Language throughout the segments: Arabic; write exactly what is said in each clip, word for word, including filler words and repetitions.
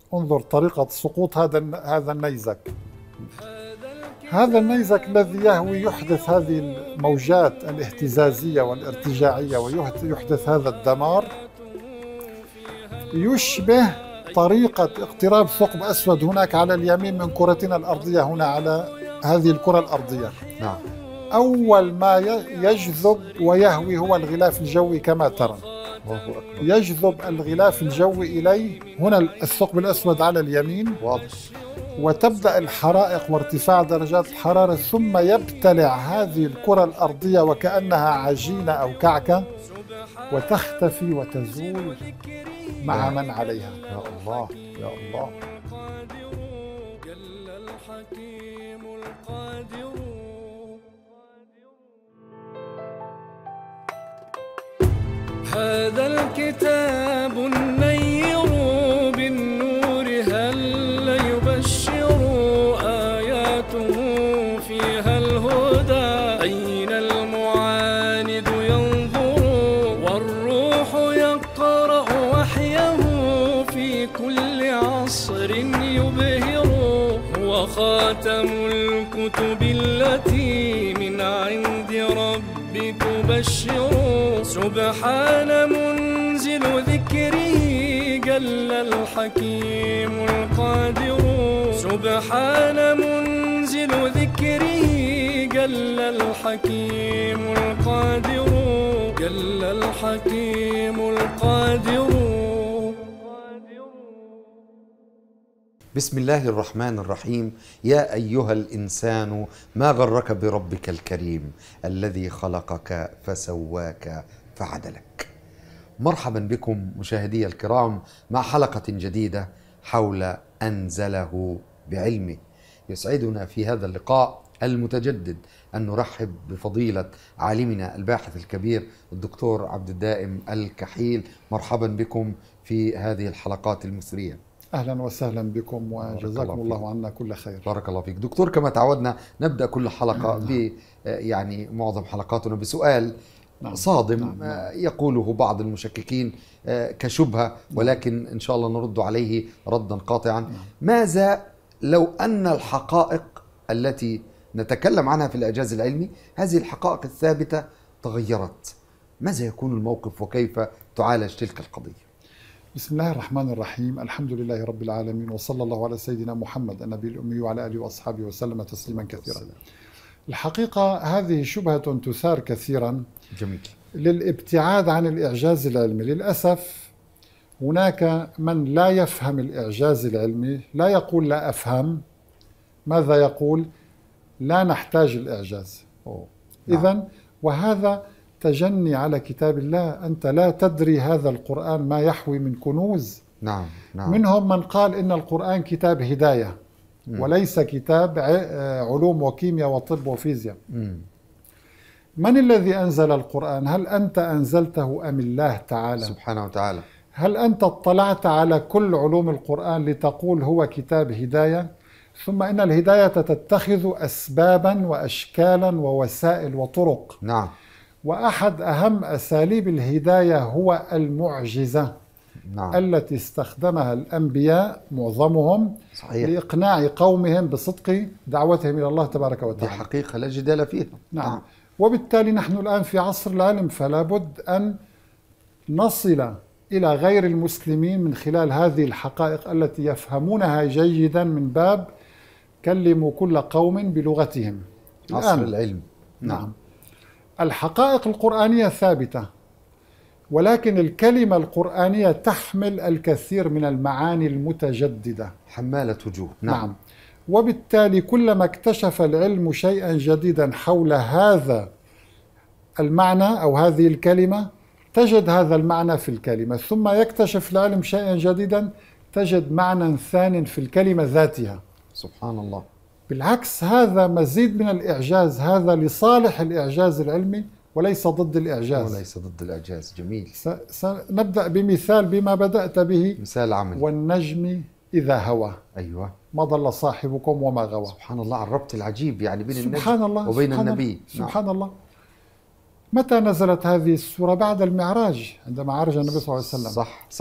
انظر طريقة سقوط هذا هذا النيزك. هذا النيزك الذي يهوي يحدث هذه الموجات الاهتزازية والارتجاعية ويحدث هذا الدمار، يشبه طريقة اقتراب ثقب أسود هناك على اليمين من كرتنا الأرضية هنا على هذه الكرة الأرضية. نعم. أول ما يجذب ويهوي هو الغلاف الجوي كما ترى. يجذب الغلاف الجوي إليه هنا الثقب الأسود على اليمين، واضح. وتبدأ الحرائق وارتفاع درجات الحرارة، ثم يبتلع هذه الكرة الأرضية وكأنها عجينة أو كعكة، وتختفي وتزول مع من عليها. يا الله يا الله. هذا الكتاب النير بالنور هل يبشر آياته فيها الهدى، أين المعاند ينظر والروح يقرأ وحيه في كل عصر يبهر، هو خاتم الكتب التي من عند ربي تبشر، سبحان منزل ذكره جل الحكيم القادر، سبحان منزل ذكره جل الحكيم القادر، جل الحكيم القادر. بسم الله الرحمن الرحيم. يا أيها الإنسان ما غرك بربك الكريم الذي خلقك فسواك فعدلك. مرحبا بكم مشاهدي الكرام مع حلقة جديدة حول أنزله بعلمه. يسعدنا في هذا اللقاء المتجدد أن نرحب بفضيلة عالمنا الباحث الكبير الدكتور عبد الدائم الكحيل. مرحبا بكم في هذه الحلقات المثرية. أهلا وسهلا بكم وجزاكم الله, الله عنا كل خير. بارك الله فيك دكتور. كما تعودنا نبدأ كل حلقة ب يعني معظم حلقاتنا بسؤال نعم. صادم نعم. نعم. يقوله بعض المشككين كشبهة، ولكن إن شاء الله نرد عليه ردا قاطعا. نعم. ماذا لو أن الحقائق التي نتكلم عنها في الإعجاز العلمي، هذه الحقائق الثابتة تغيرت، ماذا يكون الموقف وكيف تعالج تلك القضية؟ بسم الله الرحمن الرحيم. الحمد لله رب العالمين، وصلى الله على سيدنا محمد النبي الأمي وعلى آله وأصحابه وسلم تسليما كثيرا. الحقيقة هذه شبهة تثار كثيرا جميل. للابتعاد عن الإعجاز العلمي. للأسف هناك من لا يفهم الإعجاز العلمي، لا يقول لا أفهم، ماذا يقول؟ لا نحتاج الإعجاز. نعم. إذن وهذا تجني على كتاب الله. أنت لا تدري هذا القرآن ما يحوي من كنوز. نعم. نعم. منهم من قال إن القرآن كتاب هداية م. وليس كتاب علوم وكيمياء وطب وفيزياء. م. من الذي أنزل القرآن؟ هل أنت أنزلته أم الله تعالى سبحانه وتعالى؟ هل أنت اطلعت على كل علوم القرآن لتقول هو كتاب هداية؟ ثم إن الهداية تتخذ أسبابا وأشكالا ووسائل وطرق. نعم. وأحد أهم أساليب الهداية هو المعجزة. نعم. التي استخدمها الأنبياء معظمهم صحيح. لإقناع قومهم بصدق دعوتهم إلى الله تبارك وتعالى. دي حقيقة لا جدال فيها. نعم. نعم. وبالتالي نحن الآن في عصر العلم، فلا بد أن نصل إلى غير المسلمين من خلال هذه الحقائق التي يفهمونها جيدا من باب كلموا كل قوم بلغتهم. عصر العلم. نعم. نعم. الحقائق القرآنية ثابتة، ولكن الكلمة القرآنية تحمل الكثير من المعاني المتجددة، حمالة وجوه. نعم. نعم. وبالتالي كلما اكتشف العلم شيئا جديدا حول هذا المعنى أو هذه الكلمة تجد هذا المعنى في الكلمة، ثم يكتشف العلم شيئا جديدا تجد معنى ثان في الكلمة ذاتها. سبحان الله. بالعكس هذا مزيد من الإعجاز، هذا لصالح الإعجاز العلمي وليس ضد الإعجاز. وليس ضد الإعجاز. جميل. سنبدأ بمثال بما بدأت به، مثال عملي. والنجم إذا هوى. أيوة. ما ضل صاحبكم وما غوى. سبحان الله، الربط العجيب يعني بين سبحان النجم الله وبين سبحان النبي. الله. سبحان نعم. الله. متى نزلت هذه السورة؟ بعد المعراج، عندما عرج النبي صلى الله عليه وسلم. صح صح.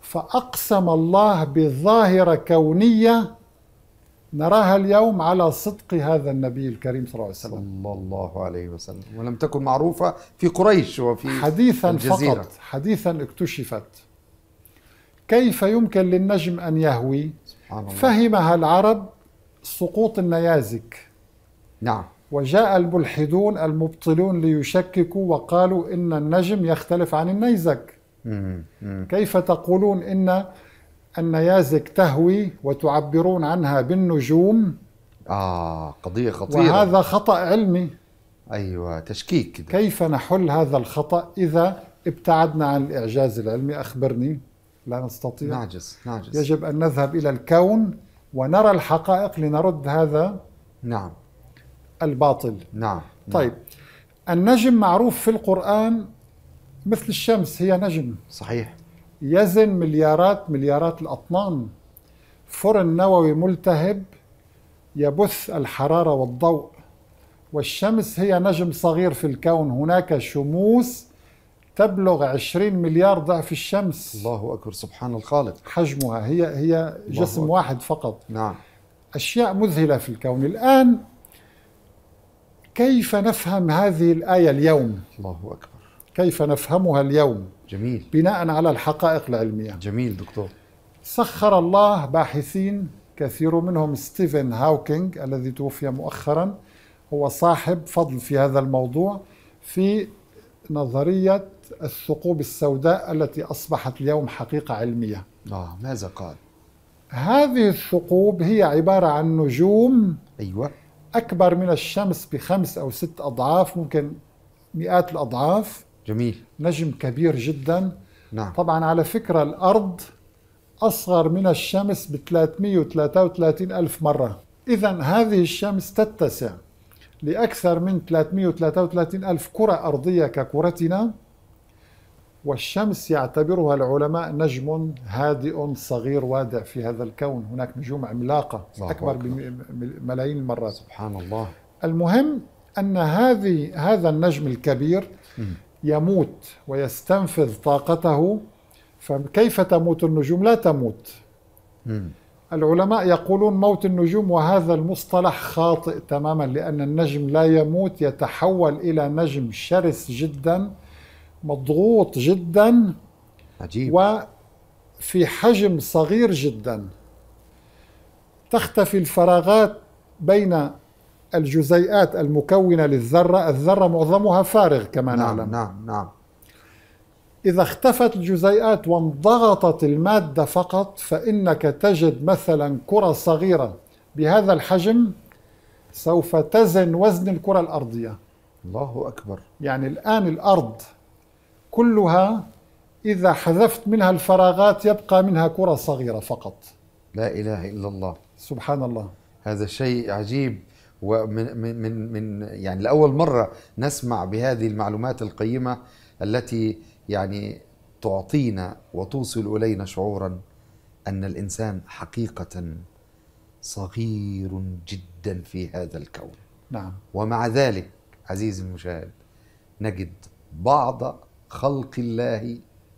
فأقسم الله بظاهرة كونية نراها اليوم على صدق هذا النبي الكريم صلى الله عليه وسلم صلى الله عليه وسلم، ولم تكن معروفة في قريش وفي حديثا الجزيرة. فقط حديثا اكتشفت. كيف يمكن للنجم أن يهوي؟ سبحان الله. فهمها العرب سقوط النيازك، نعم. وجاء الملحدون المبطلون ليشككوا وقالوا إن النجم يختلف عن النيزك. مم. مم. كيف تقولون إن النيازك تهوي وتعبرون عنها بالنجوم؟ آه قضية خطيرة، وهذا خطأ علمي. أيوة تشكيك كده. كيف نحل هذا الخطأ إذا ابتعدنا عن الإعجاز العلمي؟ أخبرني. لا نستطيع، نعجز نعجز. يجب أن نذهب إلى الكون ونرى الحقائق لنرد هذا نعم الباطل. نعم. طيب، النجم معروف في القرآن مثل الشمس، هي نجم صحيح. يزن مليارات مليارات الأطنان، فرن نووي ملتهب يبث الحرارة والضوء. والشمس هي نجم صغير في الكون، هناك شموس تبلغ عشرين مليار ضعف الشمس. الله أكبر، سبحان الخالق. حجمها هي هي جسم أكبر. واحد فقط. نعم. أشياء مذهلة في الكون. الآن كيف نفهم هذه الآية اليوم؟ الله أكبر. كيف نفهمها اليوم جميل بناء على الحقائق العلمية؟ جميل دكتور. سخر الله باحثين كثير منهم ستيفن هاوكينج الذي توفي مؤخرا، هو صاحب فضل في هذا الموضوع، في نظرية الثقوب السوداء التي أصبحت اليوم حقيقة علمية. آه ماذا قال؟ هذه الثقوب هي عبارة عن نجوم أيوة. أكبر من الشمس بخمس أو ست أضعاف، ممكن مئات الأضعاف. جميل. نجم كبير جدا. نعم. طبعا على فكرة الأرض أصغر من الشمس ب ثلاثمئة وثلاثة وثلاثين ألف مرة. إذا هذه الشمس تتسع لأكثر من ثلاثمئة وثلاثة وثلاثين ألف كرة أرضية ككرتنا، والشمس يعتبرها العلماء نجم هادئ صغير وادع في هذا الكون. هناك نجوم عملاقة أكبر بملايين المرات. سبحان الله. المهم أن هذه هذا النجم الكبير يموت ويستنفذ طاقته. فكيف تموت النجوم؟ لا تموت. مم. العلماء يقولون موت النجوم، وهذا المصطلح خاطئ تماما، لأن النجم لا يموت، يتحول إلى نجم شرس جدا مضغوط جدا عجيب. وفي حجم صغير جدا. تختفي الفراغات بين الجزيئات المكونة للذرة. الذرة معظمها فارغ كما نعم نعلم. نعم نعم. إذا اختفت الجزيئات وانضغطت المادة فقط، فإنك تجد مثلا كرة صغيرة بهذا الحجم سوف تزن وزن الكرة الأرضية. الله أكبر. يعني الآن الأرض كلها إذا حذفت منها الفراغات يبقى منها كرة صغيرة فقط. لا إله إلا الله. سبحان الله. هذا شيء عجيب، ومن من من من يعني لأول مرة نسمع بهذه المعلومات القيمة التي يعني تعطينا وتوصل إلينا شعورا أن الإنسان حقيقة صغير جدا في هذا الكون. نعم. ومع ذلك عزيزي المشاهد نجد بعض خلق الله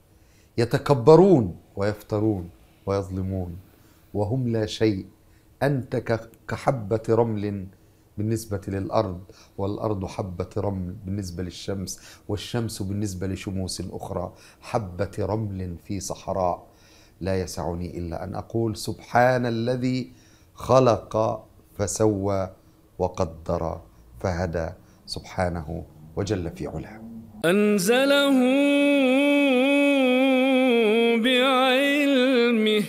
يتكبرون ويفترون ويظلمون وهم لا شيء. أنت كحبة رمل بالنسبة للأرض، والأرض حبة رمل بالنسبة للشمس، والشمس بالنسبة لشموس أخرى حبة رمل في صحراء. لا يسعني إلا أن أقول سبحان الذي خلق فسوى وقدر فهدى، سبحانه وجل في علاه. أنزله بعلمه.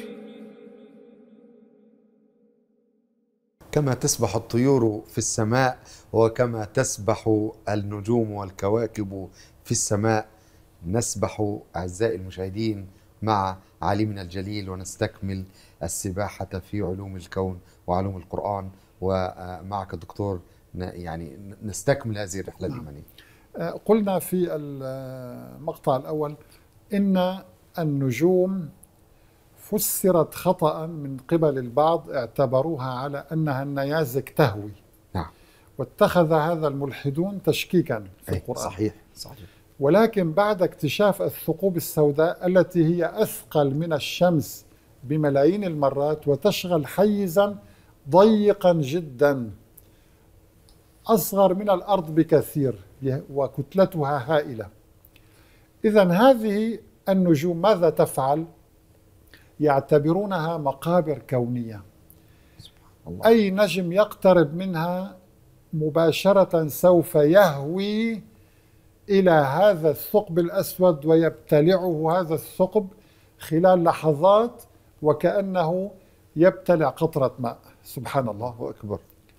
كما تسبح الطيور في السماء، وكما تسبح النجوم والكواكب في السماء، نسبح أعزائي المشاهدين مع عالمنا الجليل ونستكمل السباحة في علوم الكون وعلوم القرآن. ومعك دكتور يعني نستكمل هذه الرحلة الإيمانية. قلنا في المقطع الأول إن النجوم فسرت خطأ من قبل البعض، اعتبروها على أنها النيازك تهوي. نعم. واتخذ هذا الملحدون تشكيكا في أي القرآن. صحيح صحيح. ولكن بعد اكتشاف الثقوب السوداء التي هي أثقل من الشمس بملايين المرات وتشغل حيزا ضيقا جدا أصغر من الأرض بكثير وكتلتها هائلة. إذن هذه النجوم ماذا تفعل؟ يعتبرونها مقابر كونية. الله. أي نجم يقترب منها مباشرة سوف يهوي إلى هذا الثقب الأسود ويبتلعه هذا الثقب خلال لحظات وكأنه يبتلع قطرة ماء. سبحان الله. الله أكبر.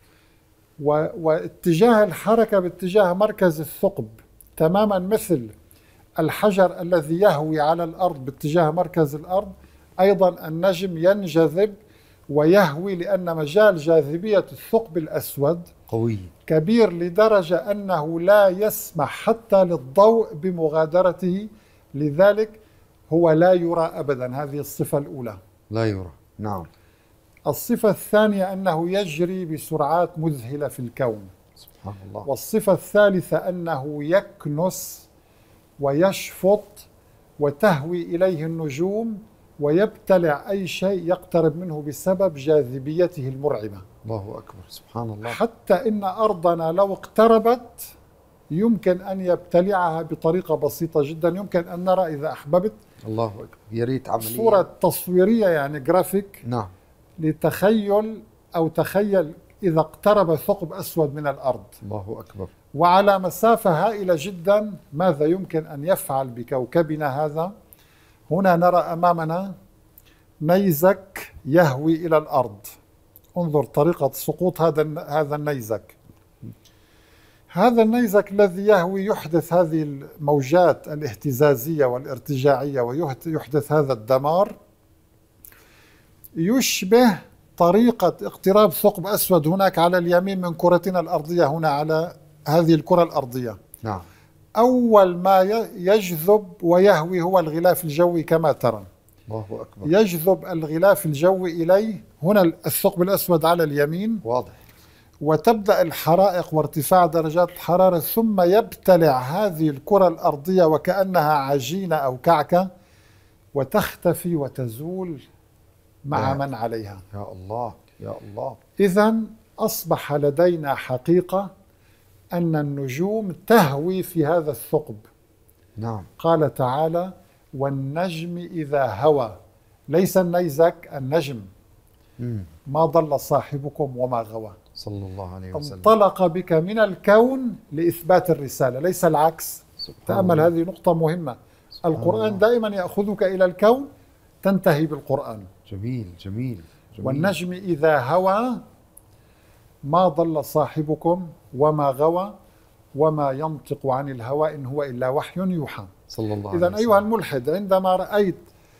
واتجاه الحركة باتجاه مركز الثقب تماما مثل الحجر الذي يهوي على الأرض باتجاه مركز الأرض، أيضا النجم ينجذب ويهوي لأن مجال جاذبية الثقب الأسود قوي كبير لدرجة أنه لا يسمح حتى للضوء بمغادرته، لذلك هو لا يرى أبدا. هذه الصفة الأولى، لا يرى. نعم. الصفة الثانية أنه يجري بسرعات مذهلة في الكون. سبحان الله. والصفة الثالثة أنه يكنس ويشفط وتهوي إليه النجوم ويبتلع أي شيء يقترب منه بسبب جاذبيته المرعبة. الله أكبر. سبحان الله. حتى إن أرضنا لو اقتربت يمكن أن يبتلعها بطريقة بسيطة جدا. يمكن أن نرى إذا أحببت الله أكبر، يا ريت عملية صورة تصويرية يعني جرافيك. نعم. لتخيل أو تخيل إذا اقترب ثقب أسود من الأرض الله أكبر وعلى مسافة هائلة جدا ماذا يمكن أن يفعل بكوكبنا هذا. هنا نرى أمامنا نيزك يهوي إلى الأرض. انظر طريقة سقوط هذا هذا النيزك. هذا النيزك الذي يهوي يحدث هذه الموجات الاهتزازية والارتجاعية ويحدث هذا الدمار. يشبه طريقة اقتراب ثقب أسود هناك على اليمين من كرتنا الأرضية هنا على هذه الكرة الأرضية. نعم. أول ما يجذب ويهوي هو الغلاف الجوي كما ترى. الله أكبر. يجذب الغلاف الجوي إليه هنا الثقب الأسود على اليمين. واضح. وتبدأ الحرائق وارتفاع درجات الحرارة ثم يبتلع هذه الكرة الأرضية وكأنها عجينة أو كعكة وتختفي وتزول مع من عليها. يا الله يا الله. إذن أصبح لدينا حقيقة أن النجوم تهوي في هذا الثقب. نعم. قال تعالى: والنجم إذا هوى. ليس النيزك، النجم. مم. ما ضل صاحبكم وما غوى. صلى الله عليه وسلم. انطلق بك من الكون لإثبات الرسالة، ليس العكس. تأمل الله. هذه نقطة مهمة. القرآن الله. دائما يأخذك إلى الكون تنتهي بالقرآن. جميل جميل, جميل. والنجم إذا هوى ما ضل صاحبكم وما غوى وما ينطق عن الهوى إن هو إلا وحي يوحى. صلى الله عليه وسلم. إذن أيها الملحد، عندما رأيت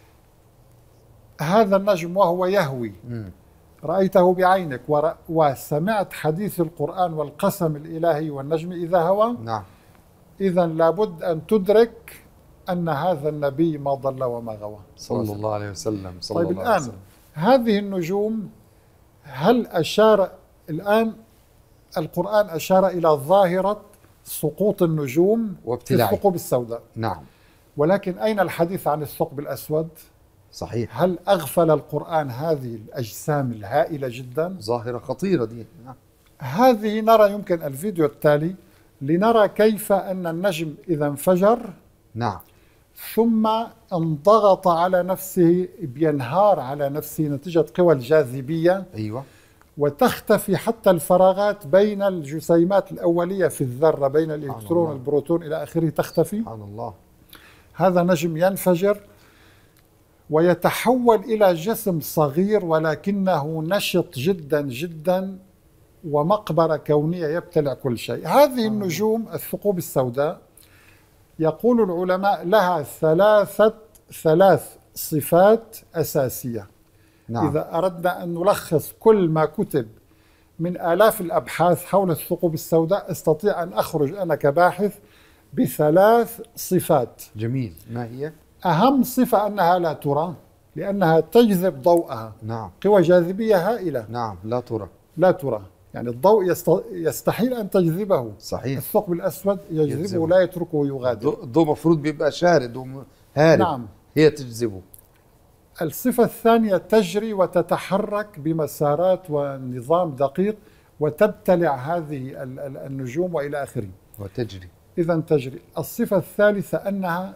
هذا النجم وهو يهوي م. رأيته بعينك وسمعت حديث القرآن والقسم الإلهي والنجم إذا هوى. نعم. إذن لابد أن تدرك أن هذا النبي ما ضل وما غوى. صلى الله عليه وسلم. صلى طيب الله الآن عليه وسلم. هذه النجوم، هل أشار الآن القرآن أشار إلى ظاهرة سقوط النجوم في الثقوب السوداء. نعم. ولكن أين الحديث عن الثقب الأسود؟ صحيح. هل أغفل القرآن هذه الأجسام الهائلة جدا؟ ظاهرة خطيرة دي. نعم. هذه نرى، يمكن الفيديو التالي لنرى كيف أن النجم إذا انفجر نعم ثم انضغط على نفسه، بينهار على نفسه نتيجة قوى الجاذبية. أيوة. وتختفي حتى الفراغات بين الجسيمات الأولية في الذرة، بين الإلكترون والبروتون إلى آخره تختفي. سبحان الله. هذا نجم ينفجر ويتحول إلى جسم صغير ولكنه نشط جدا جدا ومقبرة كونية يبتلع كل شيء. هذه النجوم الثقوب السوداء يقول العلماء لها ثلاثة ثلاث صفات أساسية. نعم. إذا أردنا أن نلخص كل ما كتب من آلاف الأبحاث حول الثقوب السوداء استطيع أن أخرج أنا كباحث بثلاث صفات. جميل. ما هي؟ أهم صفة أنها لا ترى لأنها تجذب ضوءها. نعم. قوى جاذبية هائلة. نعم. لا ترى. لا ترى. يعني الضوء يست... يستحيل أن تجذبه. صحيح. الثقب الأسود يجذبه, يجذبه. لا يتركه يغادر. الضوء المفروض بيبقى شارد وهارب. نعم. هي تجذبه. الصفة الثانية تجري وتتحرك بمسارات ونظام دقيق وتبتلع هذه النجوم وإلى آخره. وتجري. إذا تجري. الصفة الثالثة أنها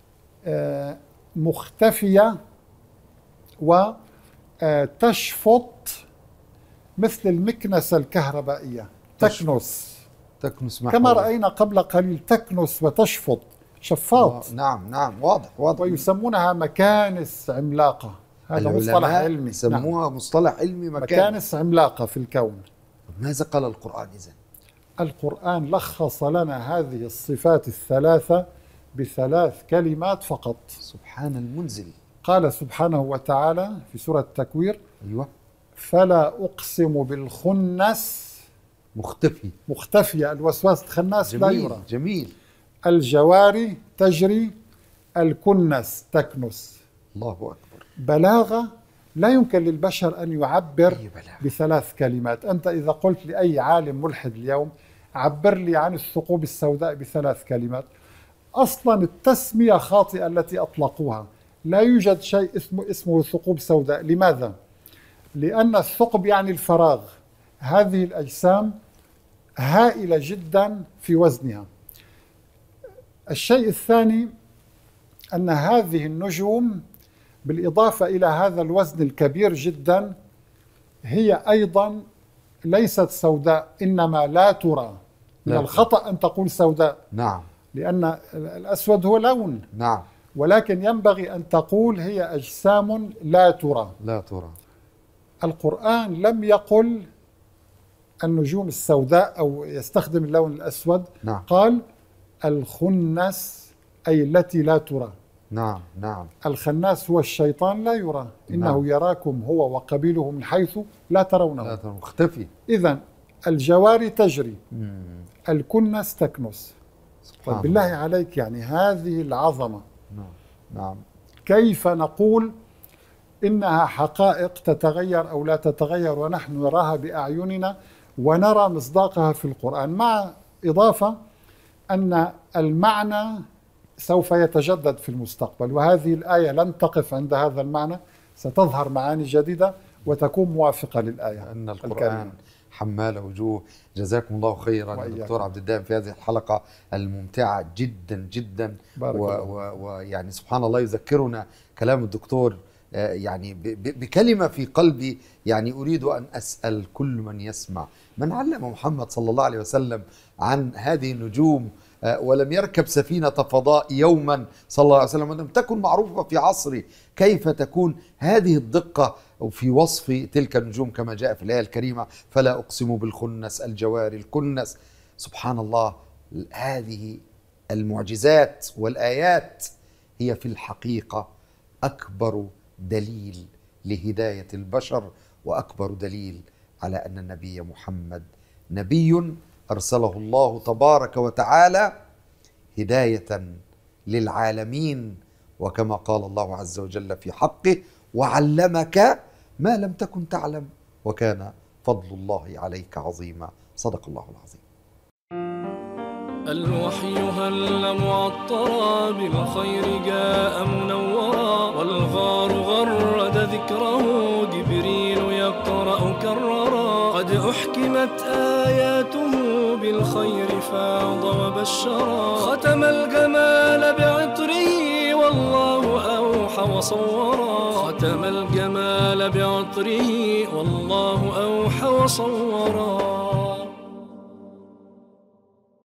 مختفية وتشفط مثل المكنسة الكهربائية، تكنس. تكنس كما رأينا قبل قليل، تكنس وتشفط، شفاط. نعم نعم، واضح واضح. ويسمونها مكانس عملاقة. هذا مصطلح علمي يسموها نعم. مصطلح علمي، مكانس. مكانس عملاقة في الكون. ماذا قال القرآن إذن؟ القرآن لخص لنا هذه الصفات الثلاثة بثلاث كلمات فقط. سبحان المنزل. قال سبحانه وتعالى في سورة التكوير: أيوة. فلا أقسم بالخنس. مختفي. مختفية، الوسواس الخناس لا يرى. جميل. الجواري تجري، الكنس تكنس. الله أكبر. بلاغة لا يمكن للبشر أن يعبر بثلاث كلمات. أنت إذا قلت لأي عالم ملحد اليوم عبر لي عن الثقوب السوداء بثلاث كلمات، أصلا التسمية خاطئة التي أطلقوها. لا يوجد شيء اسمه اسمه ثقوب سوداء. لماذا؟ لأن الثقب يعني الفراغ. هذه الأجسام هائلة جدا في وزنها. الشيء الثاني أن هذه النجوم بالإضافة إلى هذا الوزن الكبير جدا هي أيضا ليست سوداء، إنما لا ترى. من لا. الخطأ أن تقول سوداء. نعم. لأن الأسود هو لون. نعم. ولكن ينبغي أن تقول هي أجسام لا ترى. لا ترى. القرآن لم يقل النجوم السوداء أو يستخدم اللون الأسود. نعم. قال الخنس، أي التي لا ترى. نعم نعم. الخناس هو الشيطان لا يرى. إنه نعم. يراكم هو وقبيله من حيث لا ترونه. لا ترى، مختفي. إذن الجواري تجري. مم. الكنس تكنس. طيب بالله عليك، يعني هذه العظمة. نعم نعم. كيف نقول إنها حقائق تتغير أو لا تتغير ونحن نراها بأعيننا ونرى مصداقها في القرآن، مع إضافة أن المعنى سوف يتجدد في المستقبل، وهذه الآية لن تقف عند هذا المعنى، ستظهر معاني جديدة وتكون موافقة للآية. أن القرآن حمال وجوه. جزاكم الله خيرا دكتور عبد الدائم في هذه الحلقة الممتعة جدا جدا. ويعني سبحان الله يذكرنا كلام الدكتور يعني بكلمة في قلبي. يعني أريد أن أسأل كل من يسمع، من علم محمد صلى الله عليه وسلم عن هذه النجوم ولم يركب سفينة فضاء يوما صلى الله عليه وسلم ولم تكن معروفة في عصره، كيف تكون هذه الدقة في وصف تلك النجوم كما جاء في الآية الكريمة: فلا أقسم بالخنس، الجواري، الكنس. سبحان الله. هذه المعجزات والآيات هي في الحقيقة أكبر دليل لهداية البشر، وأكبر دليل على أن النبي محمد نبي أرسله الله تبارك وتعالى هداية للعالمين، وكما قال الله عز وجل في حقه: وعلمك ما لم تكن تعلم وكان فضل الله عليك عظيما. صدق الله العظيم. الوحي هل معطرا بالخير جاء منورا، والغار غرد ذكره جبريل يقرأ كررا، قد أحكمت آياته بالخير فاض وبشرا، ختم الجمال بعطره والله أوحى وصورا، ختم الجمال بعطره والله أوحى وصورا.